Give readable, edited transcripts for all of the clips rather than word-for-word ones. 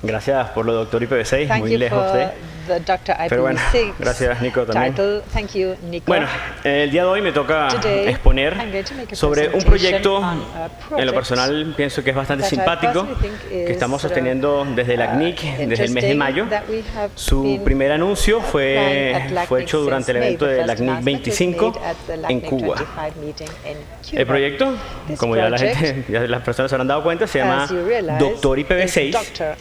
Gracias por lo de Doctor IPv6, muy lejos de... Pero bueno, gracias Nico también. Bueno, el día de hoy me toca exponer sobre un proyecto, en lo personal pienso que es bastante simpático, que estamos sosteniendo desde la CNIC desde el mes de mayo. Su primer anuncio fue hecho durante el evento de la CNIC 25 en Cuba. El proyecto, como ya las personas se habrán dado cuenta, se llama Doctor IPv6.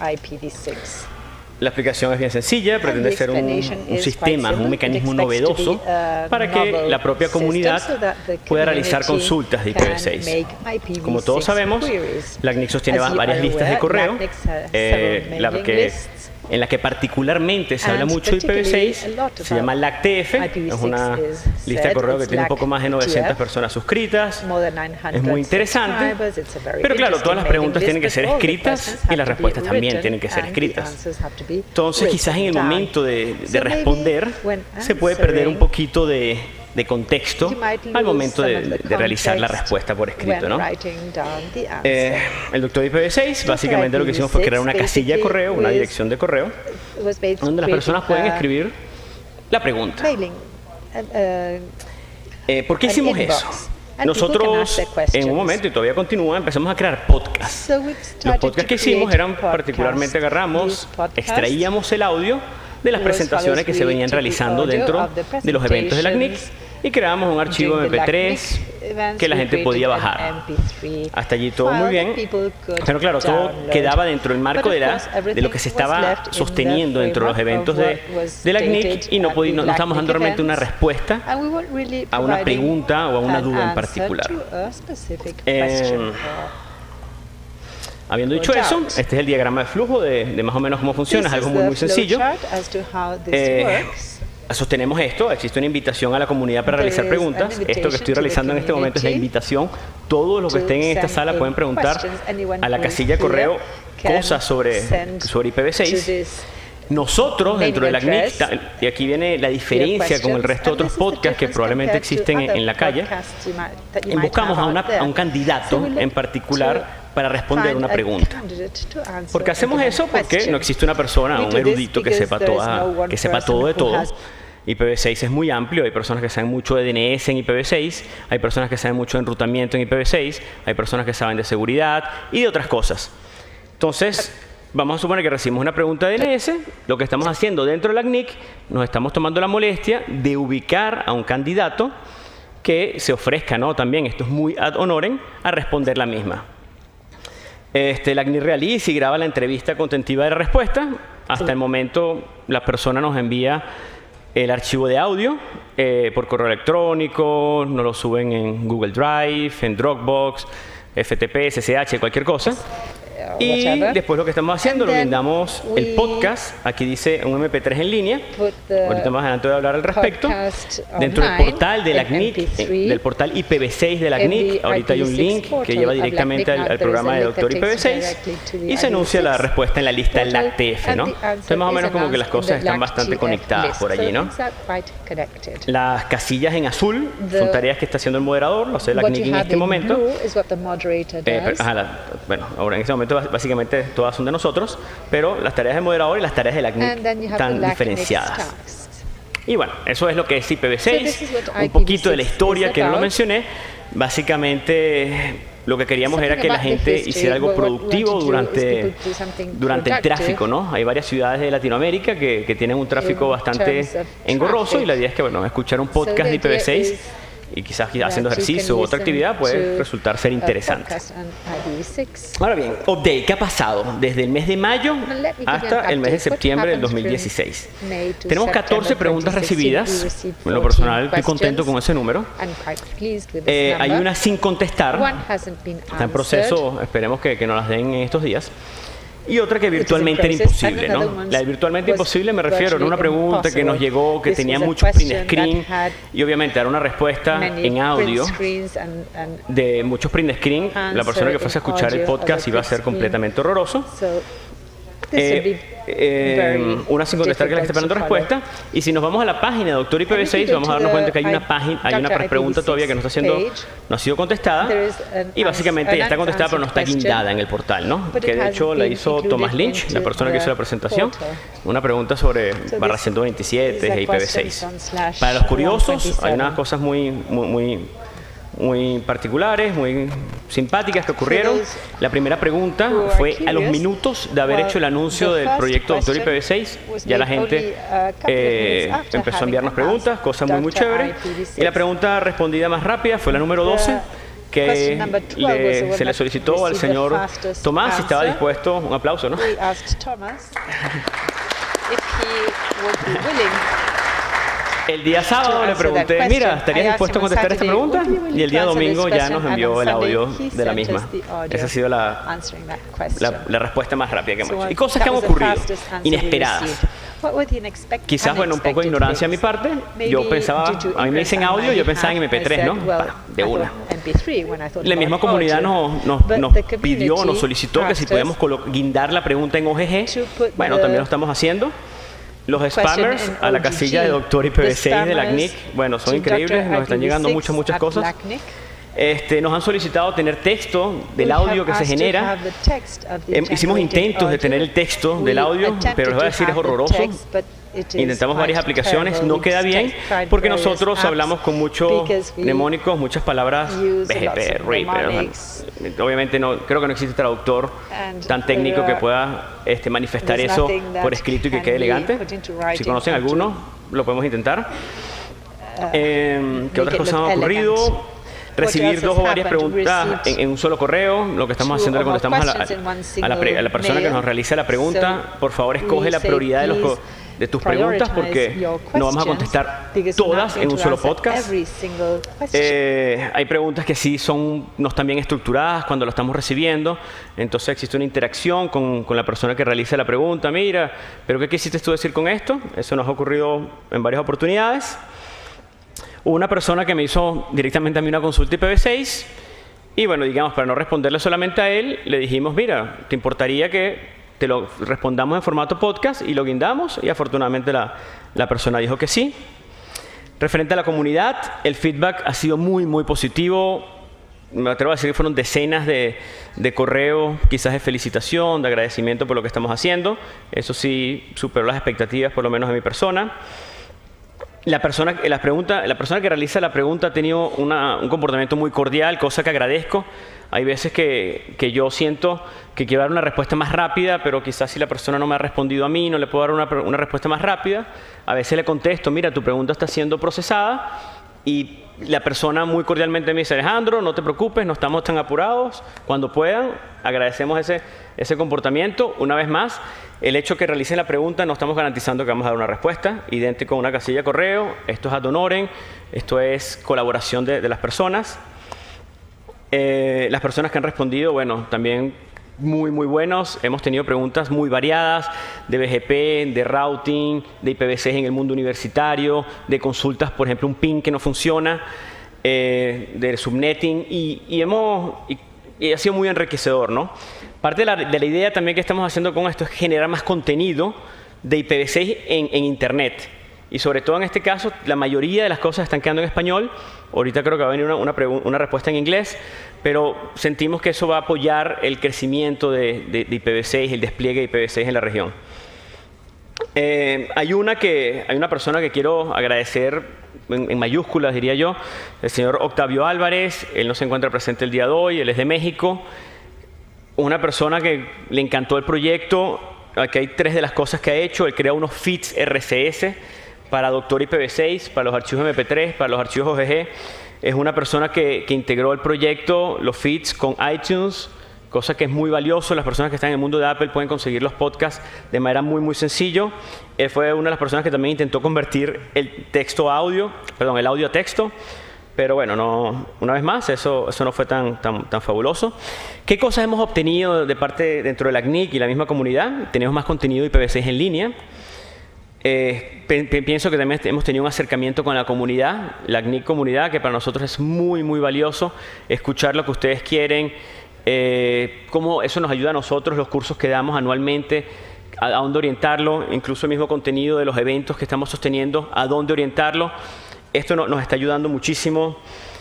La aplicación es bien sencilla, pretende ser un sistema, un mecanismo novedoso para que la propia comunidad pueda realizar consultas de IPv6. Como todos sabemos, la CNIC sostiene varias listas de correo, en la que particularmente se habla mucho de IPv6, se llama LACTF, es una lista de correo que tiene un poco más de 900 personas suscritas, es muy interesante, pero claro, todas las preguntas tienen que ser escritas y las respuestas también tienen que ser escritas. Entonces quizás en el momento de responder se puede perder un poquito de contexto al momento de realizar la respuesta por escrito, ¿no? El Doctor IPv6, básicamente lo que hicimos fue crear una casilla de correo, una dirección de correo, donde las personas pueden escribir la pregunta. ¿Por qué hicimos eso? Nosotros, en un momento, y todavía continúa, empezamos a crear podcasts. Los podcasts que hicimos eran particularmente extraíamos el audio de las presentaciones que se venían realizando dentro de los eventos de la CNIC y creábamos un archivo MP3 que la gente podía bajar. Hasta allí todo muy bien, pero claro, todo quedaba dentro del marco de lo que se estaba sosteniendo dentro de los eventos de la CNIC y no estábamos dando realmente una respuesta a una pregunta o a una duda en particular. Habiendo dicho eso, este es el diagrama de flujo de más o menos cómo funciona, es algo muy sencillo. Sostenemos esto, existe una invitación a la comunidad para realizar preguntas. Esto que estoy realizando en este momento es la invitación. Todos los que estén en esta sala pueden preguntar a la casilla de correo cosas sobre IPv6. Nosotros, dentro de la CNIC, y aquí viene la diferencia con el resto de otros podcasts que probablemente existen en la calle, buscamos a un candidato en particular para responder una pregunta. ¿Por qué hacemos eso? Porque no existe una persona, un erudito que sepa todo de todo. IPv6 es muy amplio, hay personas que saben mucho de DNS en IPv6, hay personas que saben mucho de enrutamiento en IPv6, hay personas que saben de seguridad y de otras cosas. Entonces, vamos a suponer que recibimos una pregunta de DNS, lo que estamos haciendo dentro de la CNIC, nos estamos tomando la molestia de ubicar a un candidato que se ofrezca, ¿no? También, esto es muy ad honorem, a responder la misma. La CNIC realiza y graba la entrevista contentiva de la respuesta. Hasta el momento, la persona nos envía el archivo de audio por correo electrónico, nos lo suben en Google Drive, en Dropbox, FTP, SSH, cualquier cosa. Y después lo que estamos haciendo, lo brindamos el podcast, aquí dice un MP3 en línea, ahorita más adelante voy a hablar al respecto, dentro del portal de la CNIC, del portal IPv6 de la CNIC, ahorita hay un link que lleva directamente al programa de Doctor IPv6 y se anuncia la respuesta en la lista LACTF, ¿no? Entonces más o menos como que las cosas están bastante conectadas por allí, ¿no? Las casillas en azul son tareas que está haciendo el moderador, lo hace la CNIC en este momento. Bueno, ahora en este momento básicamente todas son de nosotros, pero las tareas del moderador y las tareas de la CNIC están diferenciadas. Y bueno, eso es lo que es IPv6, un poquito de la historia que no lo mencioné. Básicamente lo que queríamos era que la gente hiciera algo productivo durante el tráfico, ¿no? Hay varias ciudades de Latinoamérica que tienen un tráfico bastante engorroso y la idea es que, bueno, escuchar un podcast de IPv6 y quizás haciendo ejercicio u otra actividad puede resultar ser interesante. Ahora bien, update, ¿qué ha pasado desde el mes de mayo hasta el mes de septiembre del 2016? Tenemos 14 preguntas recibidas. En lo personal estoy contento con ese número. Hay una sin contestar, está en proceso, esperemos que nos las den en estos días. Y otra que virtualmente era imposible, ¿no? La de virtualmente imposible me refiero a una pregunta que nos llegó, que tenía mucho print screen y obviamente dar una respuesta en audio de muchos print screen. La persona que fuese a escuchar el podcast iba a ser completamente horroroso. una sin contestar que le esté esperando respuesta. Y si nos vamos a la página de Doctor IPv6, vamos a darnos cuenta que hay una página, hay una pregunta todavía que no ha sido contestada, y básicamente ya está contestada pero no está guindada en el portal, ¿no? Que de hecho la hizo Thomas Lynch, la persona que hizo la presentación, una pregunta sobre barra 127 de IPv6. Para los curiosos, hay unas cosas muy particulares, muy simpáticas que ocurrieron. La primera pregunta fue a los minutos de haber hecho el anuncio del proyecto Doctor IPv6. Ya la gente empezó a enviarnos preguntas, cosa muy chévere. Y la pregunta respondida más rápida fue la número 12, que se le solicitó al señor Tomás si estaba dispuesto, un aplauso, ¿no? El día sábado le pregunté, mira, ¿estarías dispuesto a contestar esta pregunta? Y el día domingo ya nos envió el audio de la misma. Esa ha sido la respuesta más rápida que hemos hecho. Y cosas que han ocurrido, inesperadas. Quizás, bueno, un poco de ignorancia a mi parte. Yo pensaba, a mí me dicen audio, yo pensaba en MP3, ¿no? De una. La misma comunidad nos pidió, nos solicitó que si podíamos guindar la pregunta en OGG. Bueno, también lo estamos haciendo. Los spammers a la casilla de Doctor IPv6 de la CNIC, bueno, son increíbles, nos están llegando muchas cosas. Nos han solicitado tener texto del audio que se genera. Hicimos intentos de tener el texto del audio, pero les voy a decir, es horroroso. Intentamos varias aplicaciones, no queda bien, porque nosotros hablamos con muchos mnemónicos, muchas palabras BGP, RIP. Obviamente creo que no existe traductor tan técnico que pueda manifestar eso por escrito y que quede elegante. Si conocen alguno, lo podemos intentar. ¿Qué otras cosas han ocurrido? Recibir dos o varias preguntas en un solo correo. Lo que estamos haciendo es le contestamos a la persona que nos realiza la pregunta. Por favor, escoge la prioridad de tus preguntas, porque no vamos a contestar todas en un solo podcast. Hay preguntas que sí no están bien estructuradas cuando lo estamos recibiendo, entonces existe una interacción con la persona que realiza la pregunta. Mira, ¿pero qué quisiste tú decir con esto? Eso nos ha ocurrido en varias oportunidades. Hubo una persona que me hizo directamente a mí una consulta IPv6 y, bueno, digamos, para no responderle solamente a él, le dijimos, mira, ¿te importaría que te lo respondamos en formato podcast y lo guindamos? Y afortunadamente la persona dijo que sí. Referente a la comunidad, el feedback ha sido muy positivo. Me atrevo a decir que fueron decenas de correos, quizás de felicitación, de agradecimiento por lo que estamos haciendo. Eso sí superó las expectativas, por lo menos de mi persona. La persona que realiza la pregunta ha tenido un comportamiento muy cordial, cosa que agradezco. Hay veces que yo siento que quiero dar una respuesta más rápida, pero quizás si la persona no me ha respondido a mí, no le puedo dar una respuesta más rápida. A veces le contesto, mira, tu pregunta está siendo procesada, y la persona muy cordialmente me dice, Alejandro, no te preocupes, no estamos tan apurados, cuando puedan. Agradecemos ese comportamiento. Una vez más, el hecho que realicen la pregunta no estamos garantizando que vamos a dar una respuesta, idéntico a una casilla de correo. Esto es ad honorem, esto es colaboración de las personas. Las personas que han respondido, bueno, también muy buenos. Hemos tenido preguntas muy variadas de BGP, de routing, de IPv6 en el mundo universitario, de consultas, por ejemplo, un ping que no funciona, de subnetting, y ha sido muy enriquecedor, ¿no? Parte de la idea también que estamos haciendo con esto es generar más contenido de IPv6 en Internet. Y sobre todo en este caso, la mayoría de las cosas están quedando en español. Ahorita creo que va a venir una respuesta en inglés, pero sentimos que eso va a apoyar el crecimiento de IPv6, el despliegue de IPv6 en la región. Hay una persona que quiero agradecer en mayúsculas, diría yo, el señor Octavio Álvarez. Él no se encuentra presente el día de hoy, él es de México. Una persona que le encantó el proyecto. Aquí hay 3 de las cosas que ha hecho. Él crea unos feeds RCS para Doctor IPv6, para los archivos MP3, para los archivos OGG. Es una persona que integró el proyecto, los feeds, con iTunes, cosa que es muy valioso. Las personas que están en el mundo de Apple pueden conseguir los podcasts de manera muy sencillo. Él fue una de las personas que también intentó convertir el audio a texto. Pero bueno, una vez más, eso no fue tan fabuloso. ¿Qué cosas hemos obtenido de parte dentro de la CNIC y la misma comunidad? Tenemos más contenido IPv6 en línea. Pienso que también hemos tenido un acercamiento con la comunidad, la CNIC comunidad, que para nosotros es muy valioso escuchar lo que ustedes quieren, cómo eso nos ayuda a nosotros, los cursos que damos anualmente, a dónde orientarlo, incluso el mismo contenido de los eventos que estamos sosteniendo, a dónde orientarlo. Esto nos está ayudando muchísimo.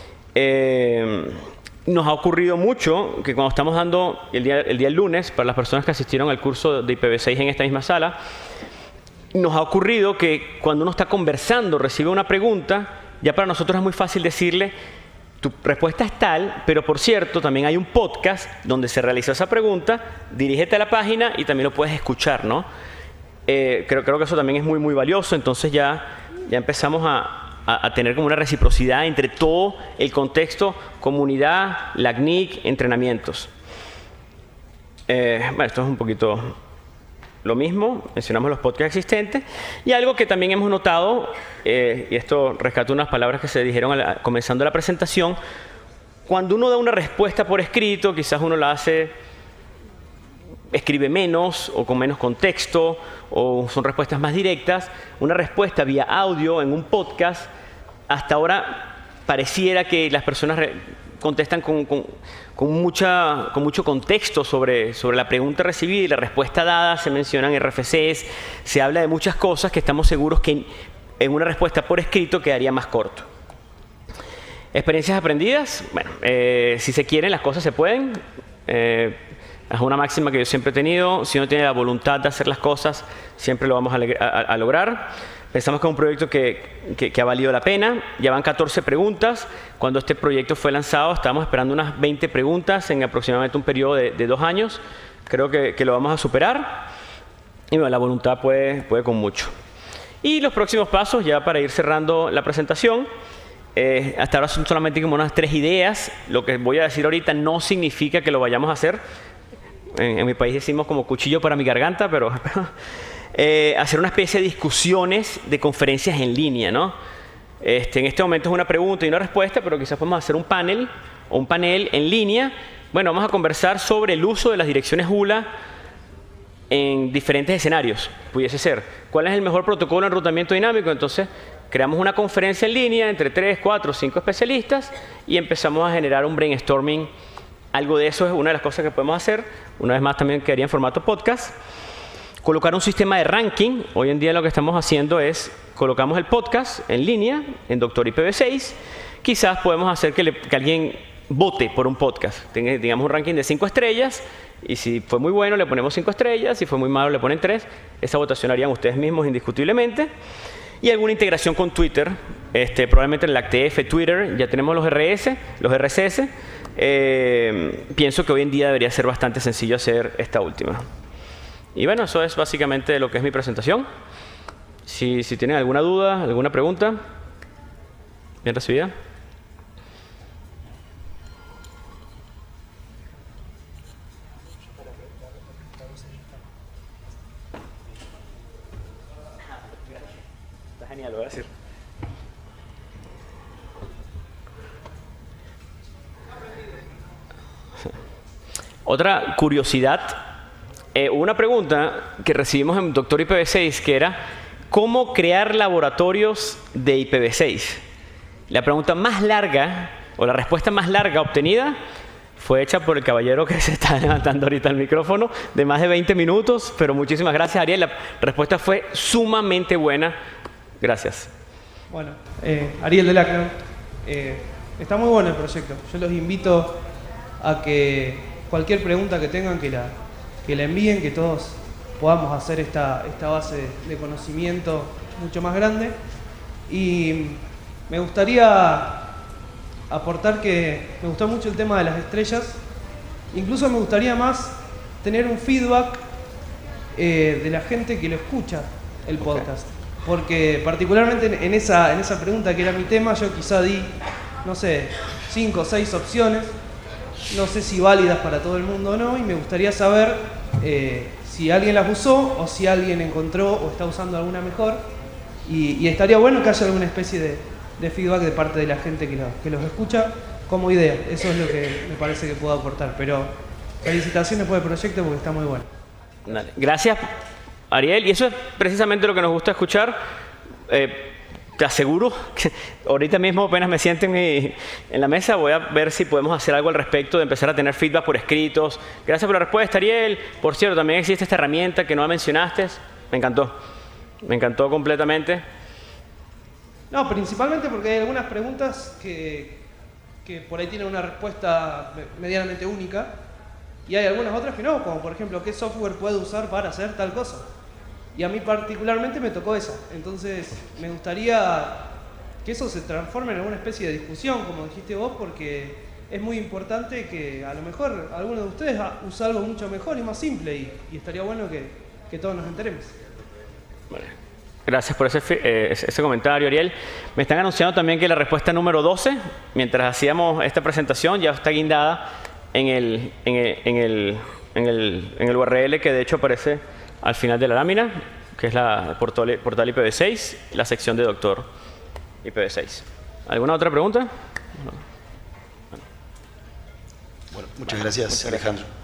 Nos ha ocurrido mucho que cuando estamos dando el día lunes, para las personas que asistieron al curso de IPv6 en esta misma sala, nos ha ocurrido que cuando uno está conversando, recibe una pregunta, ya para nosotros es muy fácil decirle, tu respuesta es tal, pero por cierto, también hay un podcast donde se realizó esa pregunta, dirígete a la página y también lo puedes escuchar, ¿no? Creo que eso también es muy, muy valioso. Entonces ya empezamos a tener como una reciprocidad entre todo el contexto, comunidad, LACNIC, entrenamientos. Bueno, esto es un poquito lo mismo, mencionamos los podcasts existentes, y algo que también hemos notado, y esto rescato unas palabras que se dijeron comenzando la presentación, cuando uno da una respuesta por escrito, quizás uno la escribe menos o con menos contexto, o son respuestas más directas. Una respuesta vía audio en un podcast, hasta ahora pareciera que las personas contestan con mucho contexto sobre la pregunta recibida y la respuesta dada. Se mencionan RFCs, se habla de muchas cosas que estamos seguros que en una respuesta por escrito quedaría más corto. Experiencias aprendidas. Bueno, si se quieren, las cosas se pueden. Es una máxima que yo siempre he tenido. Si uno tiene la voluntad de hacer las cosas, siempre lo vamos a lograr. Pensamos que es un proyecto que ha valido la pena. Ya van 14 preguntas. Cuando este proyecto fue lanzado, estábamos esperando unas 20 preguntas en aproximadamente un periodo de 2 años. Creo que lo vamos a superar. Y bueno, la voluntad puede con mucho. Y los próximos pasos, ya para ir cerrando la presentación, hasta ahora son solamente como unas 3 ideas. Lo que voy a decir ahorita no significa que lo vayamos a hacer. En mi país decimos como cuchillo para mi garganta, pero hacer una especie de discusiones de conferencias en línea, ¿no? En este momento es una pregunta y una respuesta, pero quizás podemos hacer un panel o un panel en línea. Bueno, vamos a conversar sobre el uso de las direcciones ULA en diferentes escenarios. Pudiese ser, ¿cuál es el mejor protocolo de enrutamiento dinámico? Entonces, creamos una conferencia en línea entre 3, 4, 5 especialistas y empezamos a generar un brainstorming. Algo de eso es una de las cosas que podemos hacer. Una vez más, también quedaría en formato podcast. Colocar un sistema de ranking. Hoy en día lo que estamos haciendo es, colocamos el podcast en línea, en Doctor IPv6. Quizás podemos hacer que alguien vote por un podcast. Digamos un ranking de 5 estrellas, y si fue muy bueno le ponemos 5 estrellas, si fue muy malo le ponen 3. Esa votación harían ustedes mismos indiscutiblemente. Y alguna integración con Twitter, probablemente en el ACTF, Twitter, ya tenemos los RSS. Pienso que hoy en día debería ser bastante sencillo hacer esta última. Y bueno, eso es básicamente lo que es mi presentación. Si tienen alguna duda, alguna pregunta, bien recibida. Está genial, lo voy a decir. Otra curiosidad. Una pregunta que recibimos en Doctor IPv6 que era ¿cómo crear laboratorios de IPv6? La pregunta más larga, o la respuesta más larga obtenida, fue hecha por el caballero que se está levantando ahorita el micrófono, de más de 20 minutos, pero muchísimas gracias, Ariel. La respuesta fue sumamente buena. Gracias. Bueno, Ariel de LACNIC. Está muy bueno el proyecto. Yo los invito a que cualquier pregunta que tengan, que la envíen, que todos podamos hacer esta base de conocimiento mucho más grande. Y me gustaría aportar que me gustó mucho el tema de las estrellas. Incluso me gustaría más tener un feedback de la gente que lo escucha el podcast. Porque particularmente en esa pregunta que era mi tema, yo quizá di, no sé, 5 o 6 opciones. No sé si válidas para todo el mundo o no, y me gustaría saber si alguien las usó o si alguien encontró o está usando alguna mejor. Y estaría bueno que haya alguna especie de feedback de parte de la gente que los escucha como idea. Eso es lo que me parece que puedo aportar. Pero felicitaciones por el proyecto porque está muy bueno. Gracias, Ariel. Y eso es precisamente lo que nos gusta escuchar. te aseguro que ahorita mismo apenas me siento en la mesa, voy a ver si podemos hacer algo al respecto, de empezar a tener feedback por escritos. Gracias por la respuesta, Ariel. Por cierto, también existe esta herramienta que no mencionaste. Me encantó completamente. No, principalmente porque hay algunas preguntas que por ahí tienen una respuesta medianamente única y hay algunas otras que no, como por ejemplo, ¿qué software puedo usar para hacer tal cosa? Y a mí particularmente me tocó esa. Entonces me gustaría que eso se transforme en alguna especie de discusión, como dijiste vos, porque es muy importante que a lo mejor alguno de ustedes usa algo mucho mejor y más simple y estaría bueno que todos nos enteremos. Vale. Gracias por ese comentario, Ariel. Me están anunciando también que la respuesta número 12, mientras hacíamos esta presentación, ya está guindada en el URL que de hecho aparece al final de la lámina, que es la portal IPv6, la sección de doctor IPv6. ¿Alguna otra pregunta? Bueno, muchas gracias, Alejandro.